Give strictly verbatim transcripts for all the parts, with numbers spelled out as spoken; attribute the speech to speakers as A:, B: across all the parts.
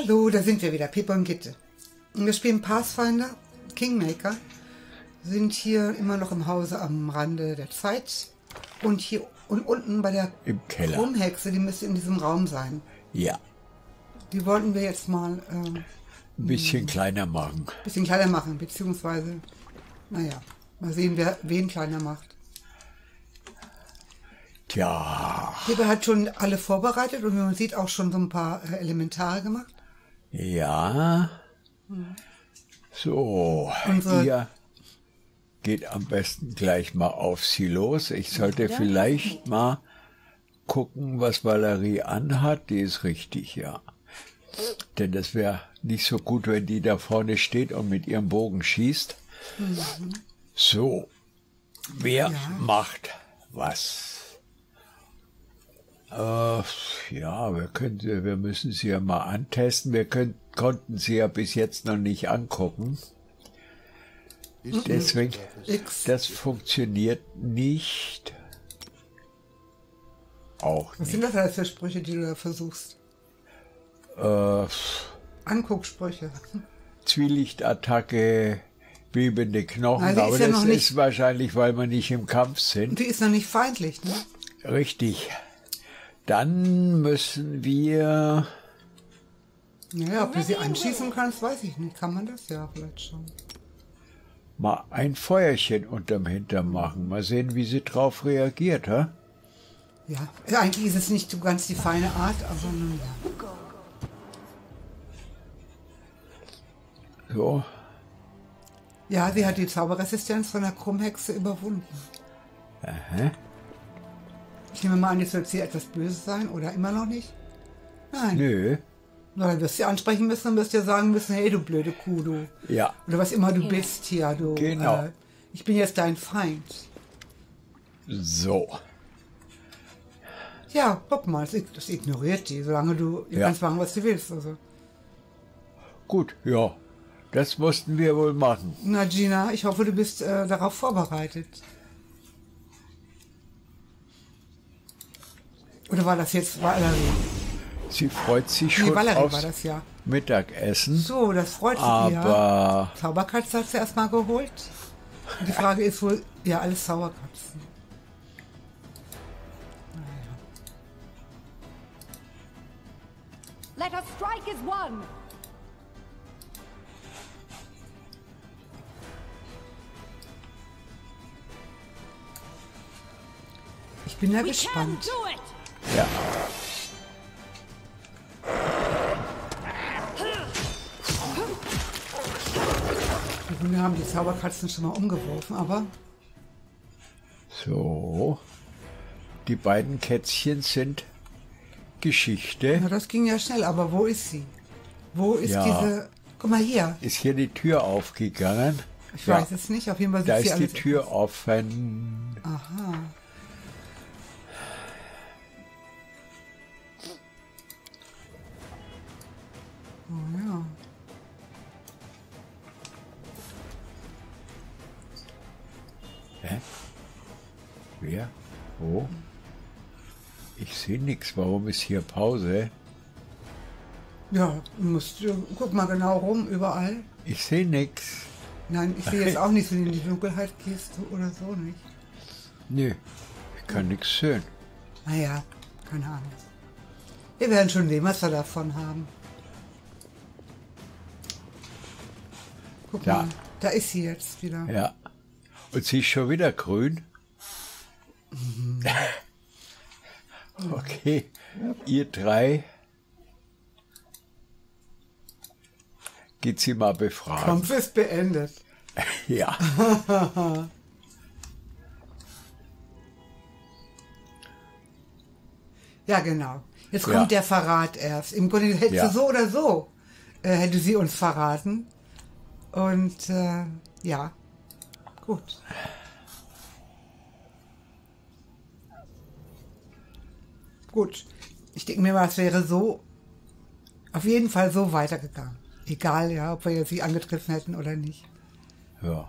A: Hallo, da sind wir wieder, Pippa und Gitte. Wir spielen Pathfinder, Kingmaker, sind hier immer noch im Hause am Rande der Zeit und hier und unten bei der
B: Im Keller.
A: Krummhexe, die müsste in diesem Raum sein.
B: Ja.
A: Die wollten wir jetzt mal äh,
B: Ein bisschen kleiner machen.
A: ein bisschen kleiner machen, beziehungsweise, naja, mal sehen, wer wen kleiner macht.
B: Tja.
A: Pippa hat schon alle vorbereitet und wie man sieht auch schon so ein paar äh, Elementare gemacht.
B: Ja. So,
A: Unsere-
B: ihr geht am besten gleich mal auf sie los. Ich sollte vielleicht mal gucken, was Valerie anhat. Die ist richtig, ja. Denn das wäre nicht so gut, wenn die da vorne steht und mit ihrem Bogen schießt. So, wer
A: Ja.
B: macht was? Äh, ja, wir, können, sie- wir müssen sie ja mal antesten. Wir können, konnten sie ja bis jetzt noch nicht angucken. Deswegen,
A: X.
B: das funktioniert nicht. Auch
A: Was
B: nicht.
A: sind das alles für Sprüche, die du da versuchst?
B: Äh,
A: Angucksprüche.
B: Zwielichtattacke, bebende Knochen,
A: Na, die ist
B: aber
A: ja
B: das
A: noch nicht-
B: ist wahrscheinlich, weil wir nicht im Kampf sind.
A: Die ist noch nicht feindlich, ne?
B: Richtig. Dann müssen wir...
A: Naja, ob du sie anschießen kannst, weiß ich nicht. Kann man das ja vielleicht schon.
B: mal ein Feuerchen unterm Hintern machen. Mal sehen, wie sie drauf reagiert, hä?
A: Ja, ja, eigentlich ist es nicht so ganz die feine Art, aber nun ja.
B: So,
A: Ja, sie hat die Zauberresistenz von der Krummhexe überwunden.
B: aha.
A: Ich nehme mal an, jetzt wird sie etwas böse sein oder immer noch nicht? Nein.
B: Nö,
A: Na, dann wirst du sie ansprechen müssen und wirst dir sagen müssen, hey, du blöde Kuh, du.
B: ja,
A: Oder was immer du bist hier, du.
B: Genau.
A: Äh, ich bin jetzt dein Feind.
B: so.
A: Ja, guck mal, das, das ignoriert die, solange du, du
B: Ja.
A: kannst machen, was du willst. Also.
B: Gut, ja, das mussten wir wohl machen.
A: Na, Gina, ich hoffe, du bist äh, darauf vorbereitet. Oder war das jetzt Valerie?
B: Sie freut sich
A: Nee,
B: schon
A: Valerie war
B: aufs
A: das ja.
B: Mittagessen,
A: So, das freut sich ja.
B: aber
A: Zauberkatze hat sie erstmal geholt. Und die Frage ist wohl, ja, alles Zauberkatzen.
C: Let us strike as one!
A: Ich bin ja
C: We can
A: gespannt.
C: do it!
B: ja,
A: Wir haben die Zauberkatzen schon mal umgeworfen, aber
B: so. Die beiden Kätzchen sind Geschichte.
A: na, das ging ja schnell. Aber wo ist sie? Wo ist
B: Ja.
A: diese... Guck mal hier.
B: Ist hier die Tür aufgegangen?
A: Ich
B: Ja,
A: weiß es nicht. Auf jeden Fall
B: da
A: sieht sie
B: ist die
A: alles...
B: Tür offen.
A: Aha. Oh ja.
B: Hä? Wer? Wo? Ich sehe nichts. Warum ist hier Pause?
A: Ja, du musst, du- guck mal genau rum, überall.
B: Ich sehe nichts.
A: Nein, ich sehe jetzt auch nicht, wenn du in die Dunkelheit gehst so oder so nicht.
B: Nö, ich kann nichts sehen.
A: Naja, keine Ahnung. Wir werden schon sehen, was wir davon haben. Guck
B: Ja.
A: mal, da ist sie jetzt wieder.
B: Ja. Und sie ist schon wieder grün. Okay, ihr drei geht sie mal befragen.
A: Kampf ist beendet.
B: Ja.
A: Ja, genau. Jetzt kommt
B: Ja.
A: der Verrat erst. Im Grunde hätte
B: Ja.
A: sie so oder so, äh, hätte sie uns verraten. Und äh, ja, gut. Gut. Ich denke mir mal, es wäre so, auf jeden Fall so weitergegangen. Egal, ja, ob wir jetzt sie angetriffen hätten oder nicht.
B: Ja.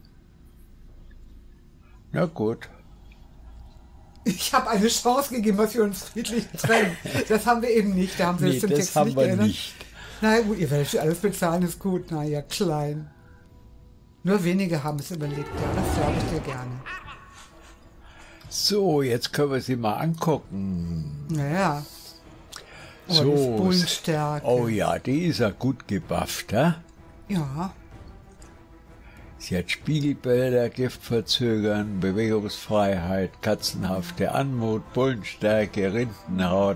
B: Na gut.
A: Ich habe eine Chance gegeben, dass wir uns friedlich trennen. Das haben wir eben nicht. Da haben sie
B: Nee,
A: uns zum
B: das
A: Text
B: haben
A: nicht
B: wir
A: geändert.
B: nicht.
A: Na gut, ihr werdet für alles bezahlen, ist gut. Na ja, klein. Nur wenige haben es überlegt, ja, das glaube ich dir gerne.
B: So, jetzt können wir sie mal angucken.
A: Naja. Oh,
B: So.
A: die Bullenstärke.
B: Oh ja, die ist ja gut gebufft, hä?
A: Ja.
B: Sie hat Spiegelbilder, Giftverzögern, Bewegungsfreiheit, katzenhafte Anmut, Bullenstärke, Rindenhaut.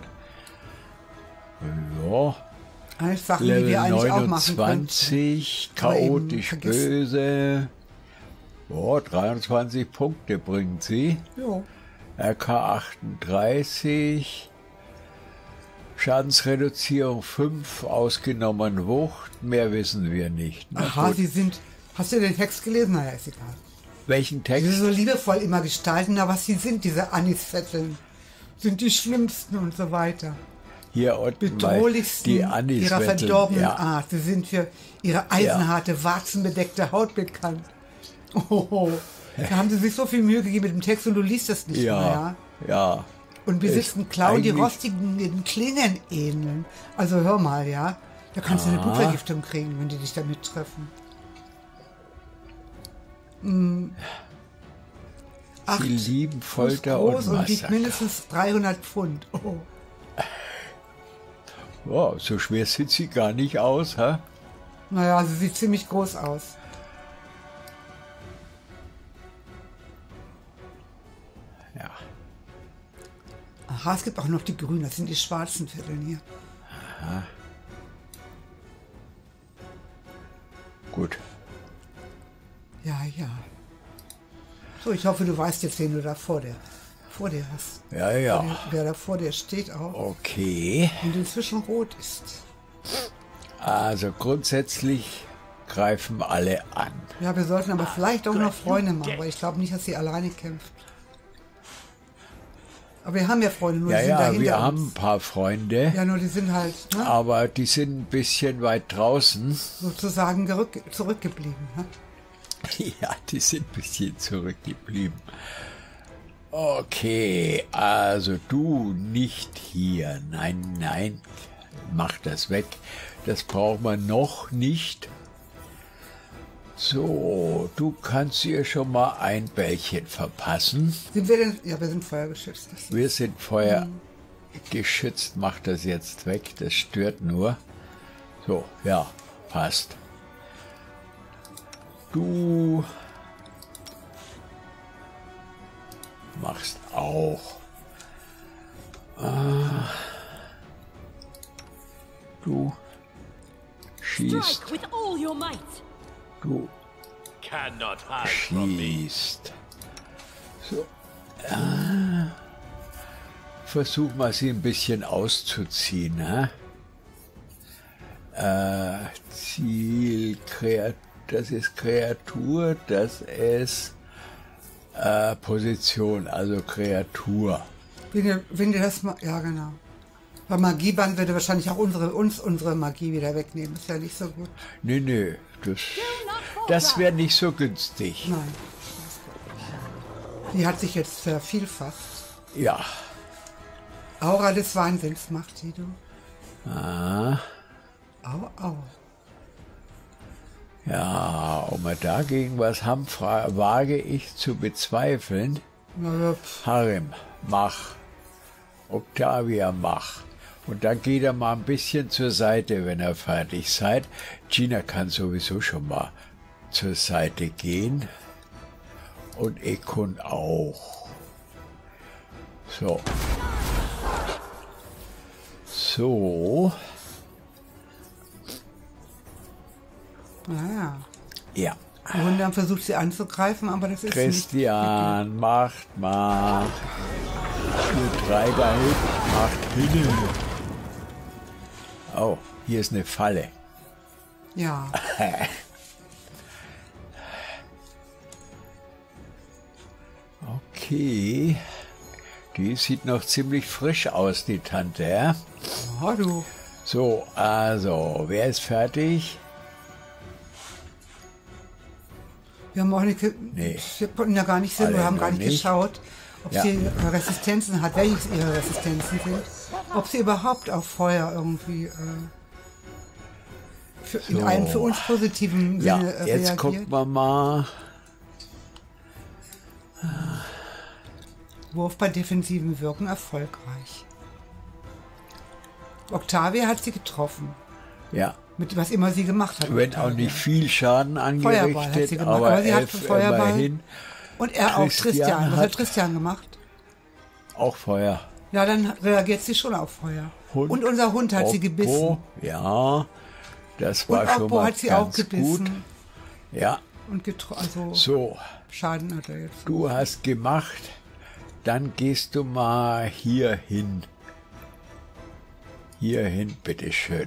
B: Ja.
A: Alles Sachen, die
B: Level
A: wir eigentlich auch machen
B: neunundzwanzig,
A: Aber eben
B: chaotisch
A: vergessen.
B: böse. Oh, dreiundzwanzig Punkte bringt sie.
A: Jo.
B: R K achtunddreißig. Schadensreduzierung fünf, ausgenommen Wucht. Mehr wissen wir nicht. Na
A: Aha,
B: gut.
A: sie sind... Hast du den Text gelesen? Naja, ist egal.
B: Welchen
A: Sie
B: Text?
A: sind so liebevoll immer gestalten, aber was sie sind, diese Anisvetteln, sind die schlimmsten und so weiter.
B: Hier unten mal
A: Bedrohlichsten
B: die
A: ihrer
B: Aniswetteln.
A: verdorbenen
B: Ja.
A: Art. Sie sind für ihre eisenharte, warzenbedeckte Haut bekannt. Oh, da haben sie sich so viel Mühe gegeben mit dem Text und du liest das nicht
B: Ja,
A: mehr. Ja?
B: ja.
A: Und besitzen
B: Ist
A: Klauen, die
B: eigentlich-
A: rostigen Klingen ähneln. Also hör mal, ja. Da kannst du eine
B: Ah.
A: Blutvergiftung kriegen, wenn die dich damit treffen. Hm. Acht
B: Sie lieben
A: Fuß
B: Folter
A: groß
B: und
A: und wiegt
B: Massaker.
A: mindestens dreihundert Pfund. Oh.
B: Oh, so schwer sieht sie gar nicht aus, hä?
A: Naja, sie sieht ziemlich groß aus.
B: Ja.
A: Aha, es gibt auch noch die grünen, das sind die schwarzen Vierteln hier.
B: Gut.
A: Ja, ja. So, ich hoffe, du weißt jetzt, wen du da vor dir, vor dir hast.
B: Ja, ja.
A: Wer, wer da vor dir steht auch
B: Okay.
A: und inzwischen rot ist.
B: Also grundsätzlich greifen alle an.
A: Ja, wir sollten aber vielleicht auch noch Freunde machen, weil ich glaube nicht, dass sie alleine kämpft. Aber wir haben ja Freunde, nur
B: Ja,
A: die sind da
B: ja,
A: hinter
B: wir
A: uns.
B: haben ein paar Freunde,
A: Ja, nur die sind halt ne,
B: aber die sind ein bisschen weit draußen.
A: sozusagen gerück, zurückgeblieben. Ne?
B: Ja, die sind ein bisschen zurückgeblieben. Okay, also du nicht hier. Nein, nein, mach das weg. Das braucht man noch nicht. So, du kannst ihr schon mal ein Bällchen verpassen.
A: Sind wir denn? Ja, wir sind feuergeschützt. Das
B: Wir sind feuergeschützt, mach das jetzt weg, das stört nur. So, ja, passt. Du machst auch. Ah, du schießt,
C: Strike with all your might.
B: du
D: Cannot hide from me.
B: schießt. So. Ah. Versuch mal, sie ein bisschen auszuziehen. Hä? Äh, Ziel, Kreatur, das ist Kreatur, das ist äh, Position, also Kreatur.
A: Wenn ihr, wenn ihr das mal, ja genau. Bei Magieband würde wahrscheinlich auch unsere, uns unsere Magie wieder wegnehmen. Ist ja nicht so gut.
B: Nee, nee, das, das wäre nicht so günstig.
A: Nein. Die hat sich jetzt vervielfacht.
B: Ja.
A: Aura des Wahnsinns macht die, du.
B: Ah,
A: Au, au.
B: ja, ob wir dagegen was haben, fra- wage ich zu bezweifeln.
A: Na, ja, pf,
B: Harim, mach. Octavia, mach. Und dann geht er mal ein bisschen zur Seite, wenn ihr fertig seid. Gina kann sowieso schon mal zur Seite gehen. Und Ekun auch. So. So.
A: naja.
B: Ja.
A: Die Hunde haben versucht, sie anzugreifen, aber das ist
B: Christian, macht mal. Ihr drei da hinten, macht hin. Oh, hier ist eine Falle.
A: nicht. Ja.
B: Okay. Die sieht noch ziemlich frisch aus, die Tante, ja?
A: Oh, du.
B: So, also, wer ist fertig?
A: Wir haben auch nicht, ge-
B: Nee.
A: wir konnten ja gar nicht sehen,
B: Alle
A: wir haben
B: noch
A: gar nicht,
B: nicht.
A: geschaut, ob
B: Ja.
A: sie äh, Resistenzen hat, welches ihre Resistenzen sind, ob sie überhaupt auf Feuer irgendwie, äh, für, in so. einem für uns positiven
B: ja,
A: Sinne
B: jetzt
A: reagiert.
B: gucken wir mal.
A: Wurf bei defensiven Wirken erfolgreich. Octavia hat sie getroffen.
B: Ja.
A: Mit was immer sie gemacht hat.
B: Wenn
A: Octavia.
B: auch nicht viel Schaden angerichtet,
A: hat sie gemacht,
B: aber,
A: aber sie hat
B: elf
A: Feuerball.
B: immerhin.
A: Und er
B: Christian
A: auch, Christian. Was
B: hat
A: hat Christian gemacht?
B: Auch Feuer.
A: Ja, dann reagiert sie schon auf Feuer.
B: Hund,
A: und unser Hund hat
B: Oppo,
A: sie gebissen.
B: Ja, das war
A: und
B: schon
A: Oppo
B: mal
A: hat sie
B: ganz
A: auch gebissen.
B: gut. Ja.
A: Und getro- also
B: so.
A: Schaden hat er jetzt.
B: Du hast gemacht. Dann gehst du mal hier hin. Hier hin, bitteschön.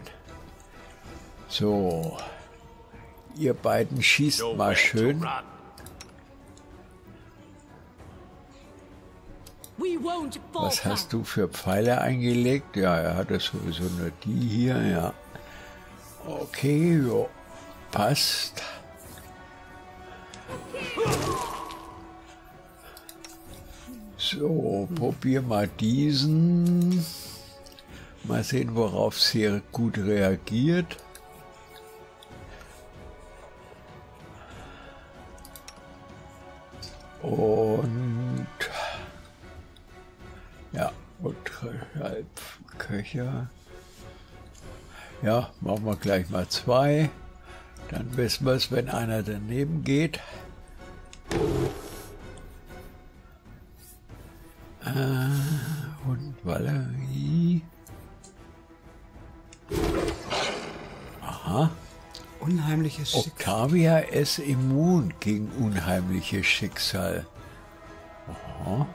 B: So. Ihr beiden schießt mal schön. Was hast du für Pfeile eingelegt? Ja, er hatte sowieso nur die hier, ja. Okay, jo. Passt. So, probier mal diesen. Mal sehen, worauf sie gut reagiert. Und ja, und halb Köcher. Ja, machen wir gleich mal zwei. Dann wissen wir es, wenn einer daneben geht. Äh, und Valerie. Aha.
A: Unheimliches Schicksal.
B: Octavia ist immun gegen unheimliches Schicksal. Aha.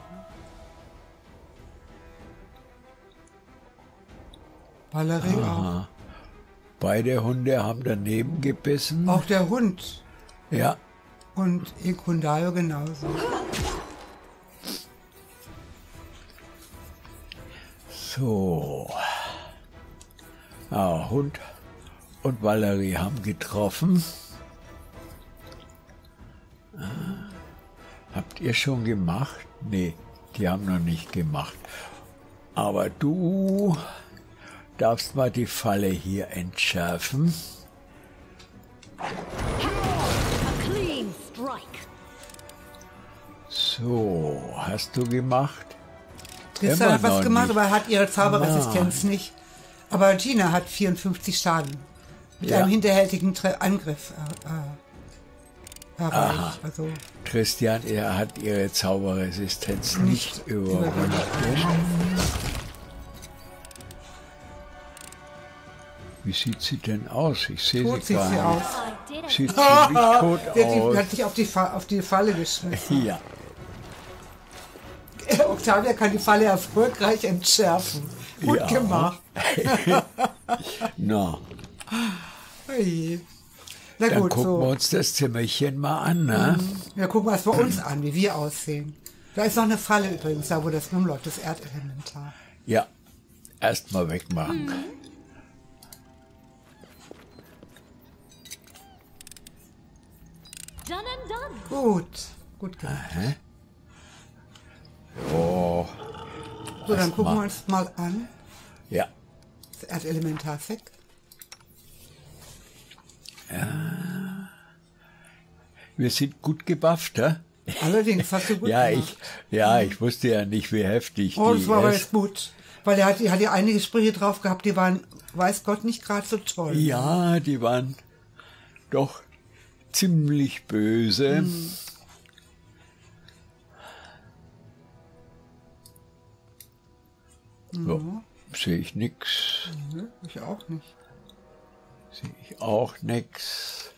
A: Valerie
B: Aha. auch. Beide Hunde haben daneben gebissen.
A: Auch der Hund.
B: Ja.
A: Und Ekundayo genauso.
B: So. Ah, Hund und Valerie haben getroffen. Ah, habt ihr schon gemacht? Nee, die haben noch nicht gemacht. Aber du darfst mal die Falle hier entschärfen. So, hast du gemacht?
A: Tristan hat was gemacht, nicht. Aber hat ihre Zauberresistenz Nein. nicht. Aber Gina hat vierundfünfzig Schaden. Mit ja. einem hinterhältigen Tre- Angriff äh, erreicht. Also
B: Christian, er hat ihre Zauberresistenz nicht, nicht überwunden. Wie sieht sie denn aus? Ich sehe
A: tot
B: sie gar
A: sieht sie
B: nicht.
A: Aus.
B: Sieht ziemlich tot
A: die,
B: aus.
A: Die hat sich auf die, Fa- auf die Falle geschmissen.
B: Ja.
A: Octavia kann die Falle erfolgreich entschärfen. Gut ja. gemacht.
B: Na.
A: Hey. Na
B: Dann
A: gut,
B: gucken
A: so.
B: wir uns das Zimmerchen mal an, ne?
A: Ja, gucken wir es bei uns an, wie wir aussehen. Da ist noch eine Falle übrigens, da wo das rumläuft, das Erdelementar.
B: Ja, erst mal wegmachen. Mhm.
C: Done and done.
A: Gut, gut gemacht.
B: Aha. Oh.
A: So, dann gucken wir uns mal an.
B: Ja.
A: Das Erdelementar weg.
B: Ja. Wir sind gut gebufft, hä?
A: Allerdings, hast du gut
B: ja,
A: gemacht.
B: Ich, ja, ich wusste ja nicht, wie heftig
A: oh,
B: die
A: das war aber
B: ist.
A: jetzt gut. Weil er hat, die hat ja einige Sprüche drauf gehabt, die waren, weiß Gott, nicht gerade so toll.
B: Ja, die waren doch ziemlich böse. Hm. So, ja. Sehe ich nix.
A: Nee, ich auch nicht.
B: Sehe ich auch nix.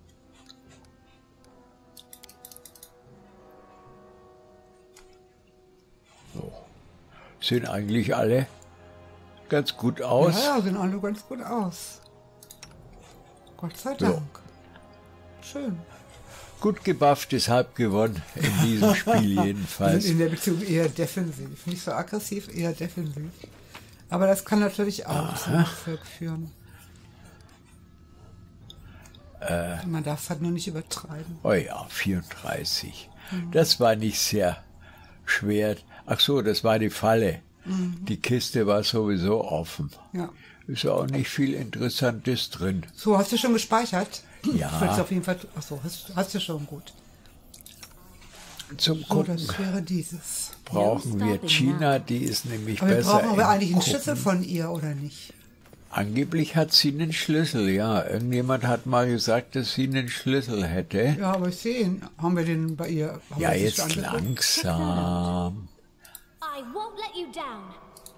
B: So. Sehen eigentlich alle ganz gut aus.
A: Ja, ja, sehen alle ganz gut aus. Gott sei Dank. Ja. Schön.
B: Gut gebufft, deshalb gewonnen in diesem Spiel jedenfalls.
A: In der Beziehung eher defensiv. Nicht so aggressiv, eher defensiv. Aber das kann natürlich auch zum Erfolg führen. Äh, Man darf es halt nur nicht übertreiben.
B: Oh ja, vierunddreißig. Mhm. Das war nicht sehr schwer. Ach so, das war die Falle. Mhm. Die Kiste war sowieso offen.
A: Ja.
B: ist auch nicht viel Interessantes drin.
A: So, hast du schon gespeichert?
B: Ja.
A: Ich will's auf jeden Fall. Achso, hast, hast du schon, gut.
B: Zum
A: So,
B: Gucken
A: das wäre dieses.
B: brauchen wir China, die ist nämlich
A: Aber wir
B: besser
A: brauchen aber
B: im
A: eigentlich einen
B: Gucken.
A: Schlüssel von ihr, oder nicht?
B: Angeblich hat sie einen Schlüssel, ja. Irgendjemand hat mal gesagt, dass sie einen Schlüssel hätte.
A: Ja, aber ich sehe ihn. Haben wir den bei ihr? Haben
B: Ja,
A: wir das
B: jetzt
A: schon angeguckt?
B: langsam.
C: I won't let you down.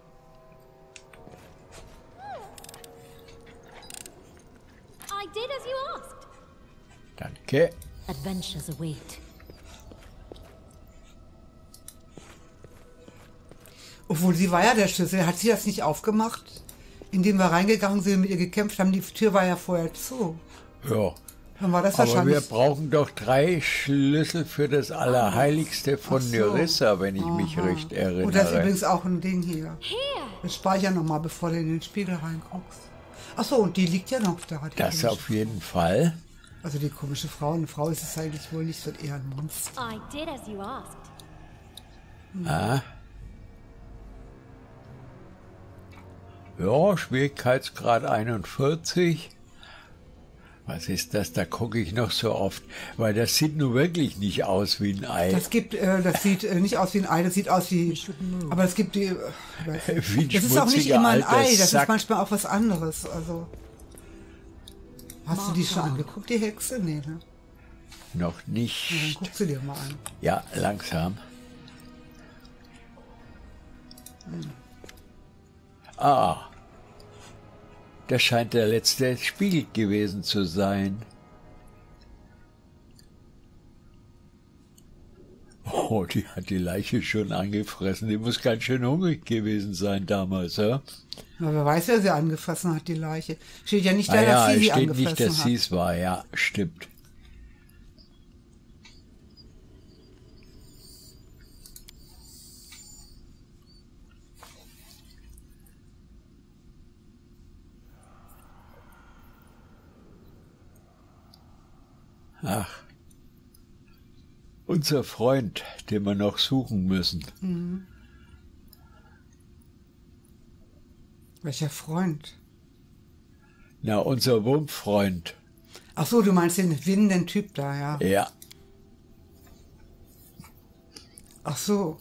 C: I did as you asked.
B: Danke.
C: Adventures await.
A: Obwohl, sie war ja der Schlüssel. Hat sie das nicht aufgemacht? Indem wir reingegangen sind und mit ihr gekämpft haben, die Tür war ja vorher zu.
B: Ja.
A: Dann war das
B: Aber wir
A: wahrscheinlich...
B: brauchen doch drei Schlüssel für das Allerheiligste von
A: Ach so.
B: Nerissa, wenn ich mich
A: Aha.
B: recht erinnere.
A: Und das ist übrigens auch ein Ding hier.
C: Here.
A: Wir speichern nochmal, bevor du in den Spiegel reinguckst. Ach so, und die liegt ja noch da. Die
B: Das
A: komische-
B: auf jeden Fall.
A: Also die komische Frau. Eine Frau ist es eigentlich wohl nicht, so eher ein Monster.
C: I did as you asked.
B: Ah. Ja, Schwierigkeitsgrad einundvierzig. Was ist das? Da gucke ich noch so oft, weil das sieht nun wirklich nicht aus wie ein Ei.
A: Das gibt, äh, das sieht äh, nicht aus wie ein Ei, das sieht aus wie, aber es gibt die, äh,
B: Wie ein
A: das ist auch nicht
B: schmutziger
A: immer ein
B: alter
A: Ei, das
B: Sack.
A: ist manchmal auch was anderes, also. Hast du die schon angeguckt, die Hexe? Nee, ne? Ja,
B: Noch
A: dann
B: nicht.
A: guck sie dir mal an.
B: Ja, langsam. Ah, das scheint der letzte Spiegel gewesen zu sein. Oh, die hat die Leiche schon angefressen. Die muss ganz schön hungrig gewesen sein damals, ja?
A: Na, wer weiß, wer sie angefressen hat, die Leiche. Steht ja nicht da,
B: Ah
A: dass
B: ja,
A: sie
B: es
A: sie
B: steht
A: angefressen
B: nicht, dass
A: hat.
B: sie es war. Ja, stimmt. Ach, unser Freund, den wir noch suchen müssen.
A: Mhm. Welcher Freund?
B: Na, unser Wurmfreund.
A: Ach so, du meinst den winnenden Typ da, ja.
B: Ja,
A: Ach so.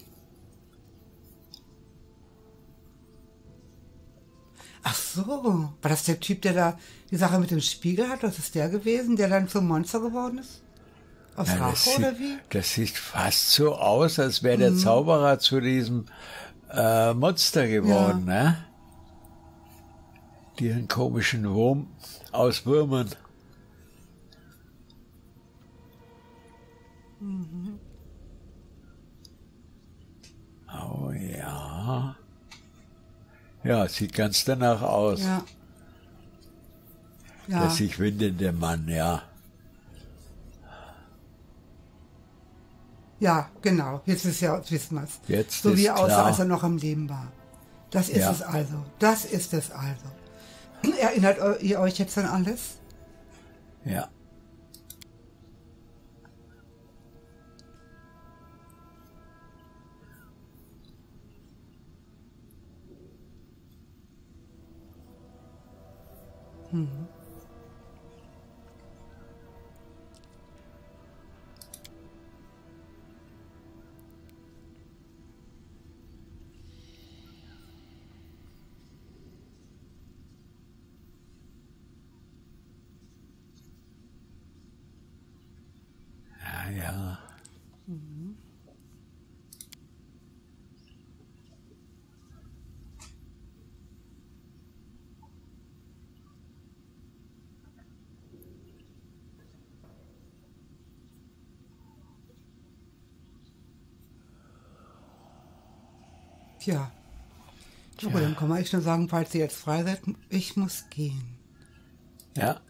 A: Ach so, war das der Typ, der da die Sache mit dem Spiegel hat? Das ist der gewesen, der dann zum Monster geworden ist? Aus
B: na, das,
A: Rache
B: sieht,
A: oder wie?
B: das sieht fast so aus, als wäre
A: Mhm.
B: der Zauberer zu diesem äh, Monster geworden, ne? Diesen komischen Wurm aus Würmern.
A: Mhm.
B: Oh ja. Ja, sieht ganz danach aus.
A: Ja.
B: Der
A: Ja,
B: sich windende Mann, ja.
A: ja, genau. Jetzt ist ja, jetzt wissen wir es.
B: Jetzt
A: so wie
B: ist
A: er aussah,
B: klar.
A: als er noch am Leben war. Das ist
B: Ja.
A: es also. Das ist es also. Erinnert eu- ihr euch jetzt an alles?
B: Ja. Ja, ja.
A: Tja. So, dann kann man echt nur sagen, falls ihr jetzt frei seid, ich muss gehen.
B: Ja.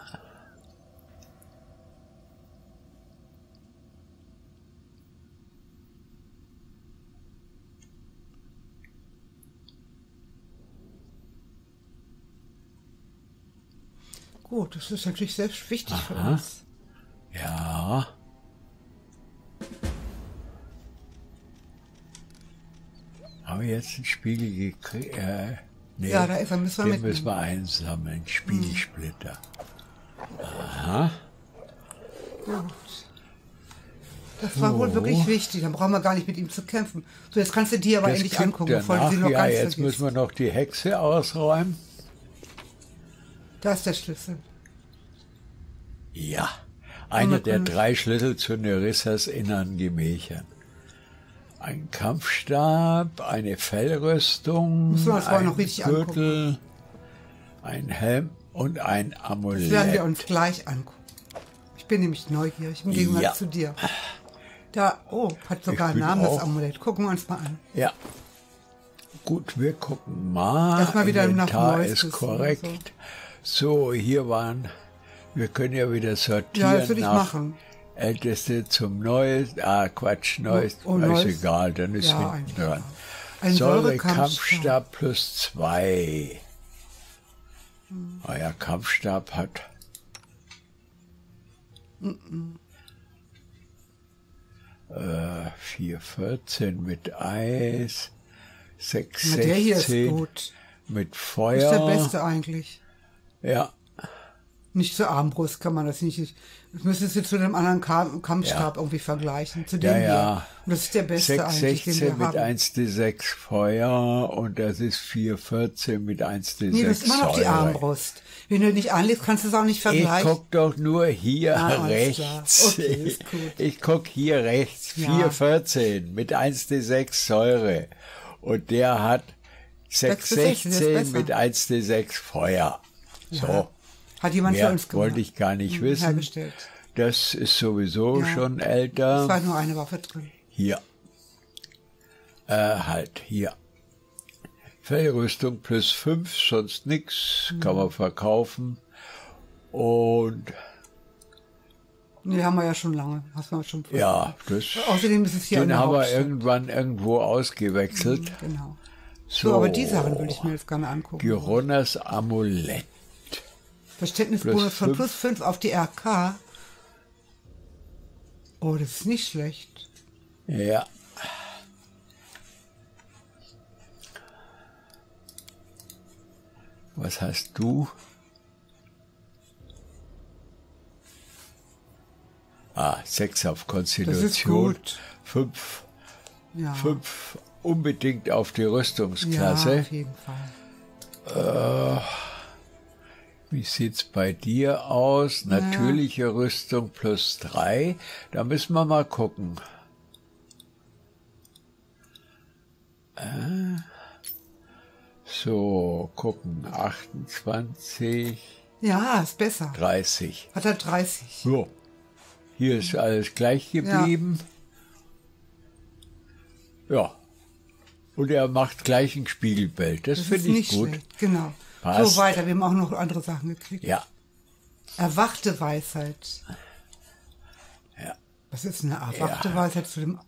A: Gut, das ist natürlich sehr wichtig für
B: Aha.
A: uns.
B: Ja. Haben wir jetzt einen Spiegel gekriegt? Äh, Nee,
A: Ja, da ist er, müssen wir
B: den
A: mitnehmen.
B: müssen wir einsammeln. Spielsplitter. Aha.
A: Gut. Das war wohl wirklich wichtig. Dann brauchen wir gar nicht mit ihm zu kämpfen. So, jetzt kannst du dir aber
B: Das
A: endlich
B: kriegt
A: angucken,
B: er
A: bevor du
B: nach.
A: sie noch
B: Ja,
A: ganz
B: jetzt
A: vergisst.
B: müssen wir noch die Hexe ausräumen.
A: Da ist der Schlüssel.
B: Ja, einer der
A: können-
B: drei Schlüssel zu Nerissas innern Gemächern. Ein Kampfstab, eine Fellrüstung,
A: Müssen wir uns vorher
B: ein
A: noch richtig
B: Gürtel, ein Helm und ein
A: Das
B: Amulett.
A: werden wir uns gleich angucken. Ich bin nämlich neugierig im Gegensatz
B: Ja.
A: zu dir. Da, oh, hat sogar
B: Ich
A: einen
B: bin
A: Namen, das
B: auch-
A: Amulett. Gucken wir uns mal an.
B: Ja. Gut, wir gucken mal.
A: Erstmal wieder nach
B: Inventar
A: Neues
B: ist
A: wissen
B: korrekt. So. hier waren, wir können ja wieder sortieren.
A: Ja, das würde ich
B: nach
A: machen.
B: Älteste zum Neues. Ah, Quatsch, Neues.
A: Oh,
B: ist
A: Neues.
B: egal, dann ist
A: Ja,
B: hinten
A: eigentlich
B: dran.
A: Ein
B: Säure,
A: Säurekampfstab.
B: Kampfstab plus zwei. Ah ja, Kampfstab hat. Äh, vier vierzehn mit Eis, sechs
A: Na, der hier ist
B: sechzehn
A: gut.
B: mit
A: Ist
B: Feuer.
A: der beste eigentlich.
B: Ja,
A: Nicht zur Armbrust kann man das nicht. Das müsstest du zu dem anderen Ka- Kampfstab irgendwie vergleichen. Zu dem
B: Ja,
A: hier.
B: ja.
A: Und das ist der beste
B: sechs
A: eigentlich, den wir
B: sechzehn mit
A: haben.
B: eins D sechs Feuer und das ist vier vierzehn mit eins D sechs
A: Nee, das ist immer noch die
B: Säure.
A: Armbrust. Wenn du nicht anlegst, kannst du es auch nicht
B: Ich
A: vergleichen.
B: guck doch nur hier
A: Ah, alles
B: rechts.
A: klar. Okay, ist gut.
B: Ich guck hier rechts.
A: Ja.
B: vier vierzehn mit eins D sechs Säure. Und der hat sechs
A: sechs sechzehn, das ist
B: sechzehn
A: besser.
B: mit eins D sechs Feuer. So.
A: Hat jemand für
B: Mehr
A: uns gemacht.
B: wollte ich gar nicht
A: Hm,
B: wissen.
A: hergestellt.
B: Das ist sowieso
A: Ja.
B: schon
A: Es
B: älter.
A: war nur eine Waffe drin.
B: Hier. Äh, halt, hier. Fellrüstung plus fünf, sonst nix.
A: Hm.
B: Kann man verkaufen. Und
A: Nee, haben wir ja schon lange. Hast du schon
B: ja, das,
A: Außerdem ist es hier
B: den
A: eine
B: haben wir
A: Hauptstadt.
B: irgendwann irgendwo ausgewechselt.
A: Genau.
B: So,
A: So, aber die Sachen würde ich mir jetzt gerne angucken.
B: Gironnas Amulett.
A: Verständnisbonus
B: plus
A: von
B: fünf.
A: plus fünf auf die R K. Oh, das ist nicht schlecht.
B: Ja. Was hast du? Ah, sechs auf Konstitution.
A: gut.
B: Fünf,
A: Ja,
B: fünf unbedingt auf die
A: ja
B: Rüstungsklasse.
A: auf jeden Fall.
B: Wie sieht's bei dir aus? Natürliche Rüstung plus drei. Da müssen wir mal gucken. Äh, so, gucken. achtundzwanzig,
A: Ja, ist besser.
B: dreißig.
A: Hat er dreißig.
B: So. Hier ist alles gleich geblieben. Ja. Und er macht gleich ein Spiegelbild. Das,
A: Das ist
B: finde ich
A: nicht
B: gut.
A: schlecht. Genau.
B: Passt.
A: So weiter. Wir haben auch noch andere Sachen gekriegt.
B: Ja.
A: Erwachte Weisheit.
B: Ja.
A: Was ist eine erwachte
B: Ja.
A: Weisheit zu dem...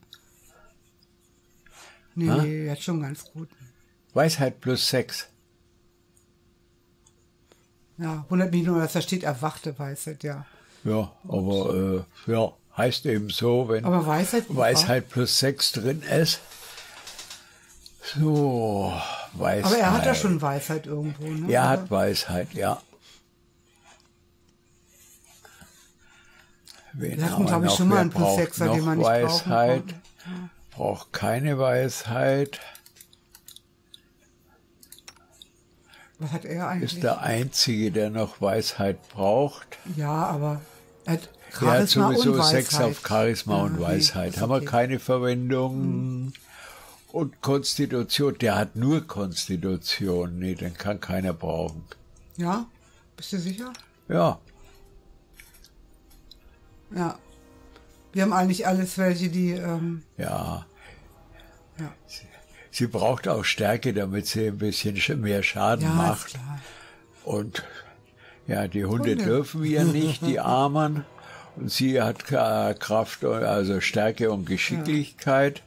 A: Nee,
B: Ha?
A: nee, hat schon ganz gut.
B: Weisheit plus sechs.
A: Ja, wundert mich nur, dass da steht erwachte Weisheit, ja.
B: Ja, aber äh, ja, heißt eben so, wenn
A: Aber Weisheit...
B: Weisheit plus sechs drin ist. So, Weisheit.
A: Aber er hat ja schon Weisheit irgendwo, ne?
B: Er
A: Aber-
B: hat Weisheit, ja. Wen
A: Wir hatten,
B: haben wir
A: glaube ich,
B: noch?
A: schon mal
B: Wer
A: einen Plus
B: braucht
A: Sechser,
B: noch
A: den man nicht
B: Weisheit?
A: brauchen konnte.
B: Braucht keine Weisheit.
A: Was hat er eigentlich?
B: Ist der Einzige, der noch Weisheit braucht.
A: Ja, aber er hat
B: Er hat
A: Charisma
B: sowieso
A: und Weisheit.
B: sechs auf Charisma
A: Ja,
B: und
A: nee,
B: Weisheit.
A: ist
B: Haben wir
A: okay.
B: keine Verwendung. Und Konstitution, der hat nur Konstitution. Nee, den kann keiner brauchen.
A: Ja? Bist du sicher?
B: Ja,
A: Ja. Wir haben eigentlich alles welche, die... Ähm,
B: ja.
A: ja.
B: Sie braucht auch Stärke, damit sie ein bisschen sch- mehr Schaden
A: Ja, ist
B: macht.
A: klar.
B: Und ja, die Hunde,
A: Hunde.
B: dürfen wir nicht, die Armen. Und sie hat äh, Kraft, also Stärke und Geschicklichkeit.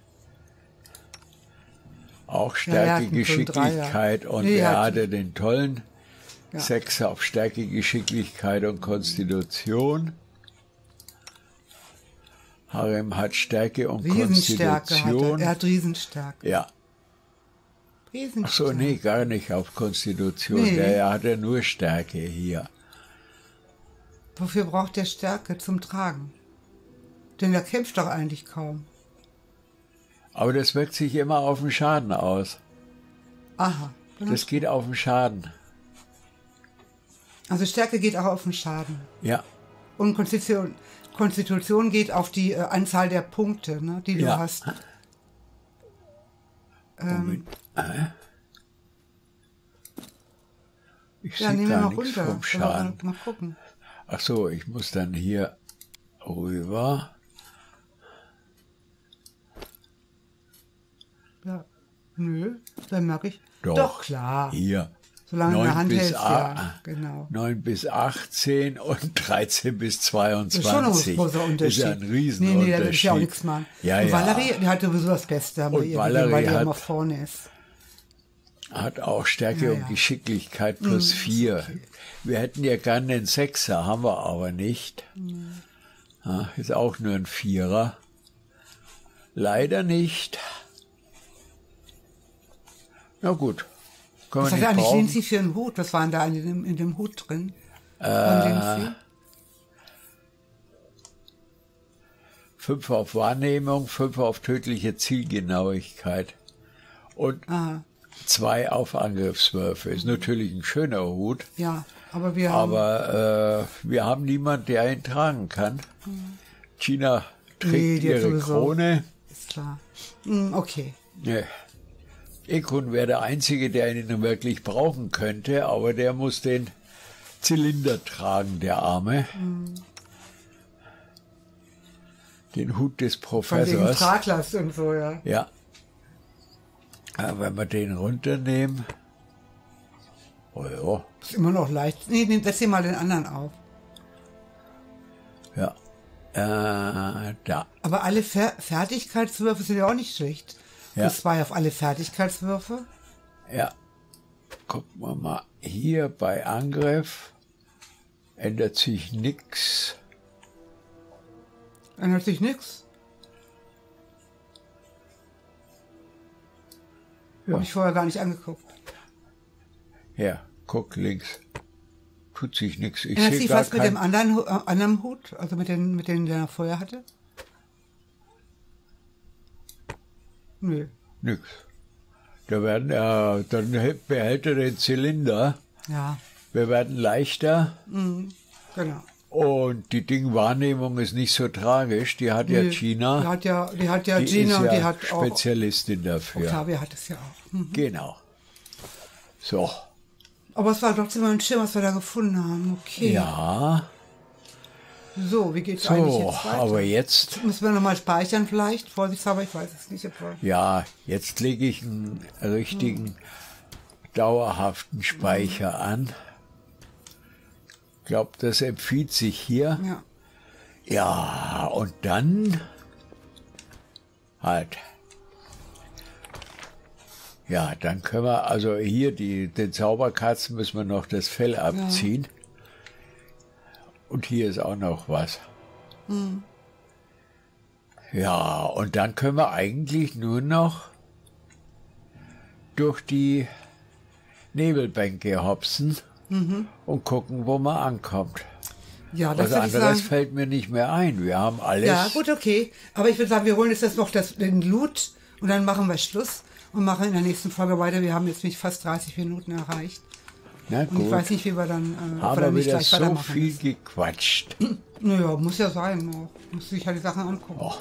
B: Auch
A: Ja, er hat
B: Stärke,
A: einen tollen Dreier.
B: Geschicklichkeit. Und
A: Nee,
B: er
A: hat-
B: hatte den tollen
A: Ja.
B: Sechs auf Stärke, Geschicklichkeit und Konstitution. Harem hat Stärke und
A: Riesenstärke hat er.
B: Konstitution.
A: Er hat Riesenstärke.
B: Ja.
A: Wesentlich.
B: Ach so, nee, gar nicht auf Konstitution.
A: Nee.
B: Der hat ja nur Stärke hier.
A: Wofür braucht der Stärke zum Tragen? Denn der kämpft doch eigentlich kaum.
B: Aber das wirkt sich immer auf den Schaden aus.
A: Aha.
B: Das geht auf den Schaden.
A: Also Stärke geht auch auf den Schaden.
B: Ja.
A: Und Konstitution, Konstitution geht auf die äh, Anzahl der Punkte, ne, die du
B: Ja.
A: hast.
B: Moment. Ich
A: Ja,
B: sehe
A: nehmen wir
B: gar
A: mal
B: nichts
A: runter.
B: vom Schaden.
A: Mal gucken.
B: Ach so, ich muss dann hier rüber.
A: Ja. Nö, dann merke ich.
B: Doch,
A: Doch klar.
B: Hier.
A: Solange du in der
B: neun
A: Hand
B: bis
A: hältst,
B: a-
A: ja, genau.
B: neun bis achtzehn und dreizehn bis
A: Das ist schon ein
B: zweiundzwanzig.
A: großer Unterschied.
B: Das ist ja ein
A: Nee,
B: Riesenunterschied.
A: nee, da will ich ja auch nichts machen.
B: Ja,
A: und
B: ja.
A: Valerie, die hat sowieso das Beste, haben
B: Und
A: wir ihr
B: Valerie
A: gegeben, weil die
B: hat-
A: immer vorne ist.
B: Hat auch Stärke
A: Ja,
B: und
A: ja.
B: Geschicklichkeit plus vier. Wir hätten ja gerne den Sechser, haben wir aber nicht. Ja, ist auch nur ein Vierer. Leider nicht. Na gut. Können
A: Was
B: wir
A: hat
B: nicht
A: eigentlich
B: brauchen.
A: Lindsay für einen Hut? Was war denn da in dem, in dem Hut drin? Von Lindsay?
B: Fünf auf Wahrnehmung, fünf auf tödliche Zielgenauigkeit und
A: Aha,
B: zwei auf Angriffswürfe. Ist natürlich ein schöner Hut,
A: ja, aber wir haben...
B: aber äh, wir haben niemanden, der ihn tragen kann. Gina trägt
A: Nee, die hat
B: ihre
A: sowieso-
B: Krone.
A: Ist klar. Hm, okay.
B: Nee. Ekun wäre der Einzige, der ihn wirklich brauchen könnte, aber der muss den Zylinder tragen, der Arme. Den Hut des
A: Von wegen
B: Professors.
A: Traglast und so, ja.
B: Ja. Aber wenn wir den runternehmen. Oh ja.
A: Ist immer noch leicht. Nee, nee, setz dir mal den anderen auf.
B: Ja. Äh, da.
A: Aber alle Fer Fertigkeitswürfe sind ja auch nicht schlecht.
B: Ja.
A: Das zwei auf alle Fertigkeitswürfe.
B: Ja. Gucken wir mal. Hier bei Angriff ändert sich nichts.
A: Ändert sich nichts.
B: Ja.
A: Habe ich vorher gar nicht angeguckt.
B: Ja, guck links. Tut sich nichts. Ich
A: Ändert
B: sehe
A: sich
B: gar
A: was mit
B: kein...
A: dem anderen, Hu- äh, anderen Hut? Also mit den, mit denen, der er vorher hatte? Nö.
B: Nix. Da werden, äh, dann hält- behält er den Zylinder.
A: Ja,
B: Wir werden leichter.
A: genau.
B: Und die Dingwahrnehmung ist nicht so tragisch. Die hat ja
A: Die-
B: Gina.
A: Die hat ja, die hat ja
B: die
A: Gina
B: ist
A: und
B: ja
A: die hat auch.
B: Spezialistin dafür.
A: Octavia hat es ja auch. Hm.
B: Genau. So.
A: Aber es war trotzdem mal ein Schirm, was wir da gefunden haben. Okay.
B: Ja.
A: So, wie geht's eigentlich
B: So,
A: jetzt weiter?
B: aber jetzt,
A: Müssen wir nochmal speichern vielleicht? Vorsichtshalber, ich weiß es nicht. Ob wir
B: ja, jetzt lege ich einen richtigen, dauerhaften Speicher an. Ich glaube, das empfiehlt sich hier.
A: ja.
B: Ja, und dann halt. Ja, dann können wir, also hier die, den Zauberkatzen müssen wir noch das Fell abziehen. Und hier ist auch noch was. Ja, und dann können wir eigentlich nur noch durch die Nebelbänke hopsen und gucken, wo man ankommt.
A: Ja, das
B: Was
A: würde ich
B: anderes
A: sagen.
B: fällt mir nicht mehr ein. Wir haben alles.
A: Ja, gut, okay. Aber ich würde sagen, wir holen jetzt das noch das, den Loot und dann machen wir Schluss und machen in der nächsten Folge weiter. Wir haben jetzt nicht fast dreißig Minuten erreicht.
B: Na
A: Und ich
B: gut,
A: weiß nicht, wie wir dann, äh, ob wir
B: haben
A: dann
B: wir
A: nicht
B: wieder
A: gleich
B: so
A: weitermachen.
B: viel gequatscht.
A: Naja, muss ja sein. Auch. Muss sich ja die Sachen angucken.
B: Oh.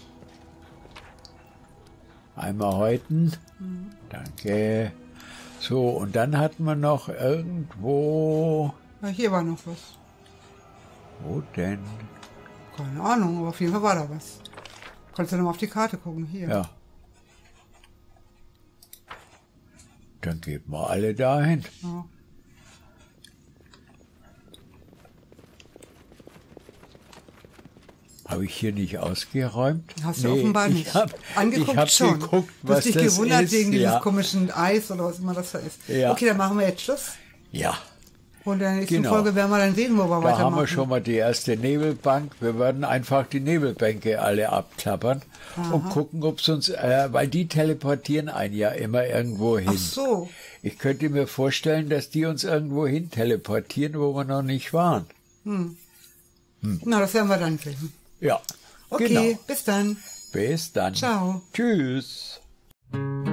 B: Einmal häuten. Danke. So, und dann hatten wir noch irgendwo.
A: Ja, hier war noch was.
B: Wo denn?
A: Keine Ahnung, aber auf jeden Fall war da was. Kannst du noch mal auf die Karte gucken. Hier.
B: Ja. Dann geben wir alle dahin.
A: Ja.
B: Habe ich hier nicht ausgeräumt?
A: Hast du offenbar nicht.
B: Ich habe
A: Angeguckt
B: hab
A: schon.
B: geguckt,
A: du hast
B: was
A: dich
B: das
A: gewundert
B: ist.
A: wegen
B: ja.
A: dieses komischen Eis oder was immer das da ist.
B: Ja.
A: Okay, dann machen wir jetzt Schluss.
B: Ja.
A: Und in der nächsten
B: Genau.
A: Folge werden wir dann sehen, wo wir
B: Da
A: weitermachen.
B: haben wir schon mal die erste Nebelbank. Wir werden einfach die Nebelbänke alle abklappern und gucken, ob es uns, äh, weil die teleportieren einen ja immer irgendwo hin.
A: Ach so.
B: Ich könnte mir vorstellen, dass die uns irgendwo hin teleportieren, wo wir noch nicht waren.
A: Na, das werden wir dann sehen.
B: Ja,
A: Okay,
B: genau.
A: bis dann.
B: Bis dann.
A: Ciao.
B: Tschüss.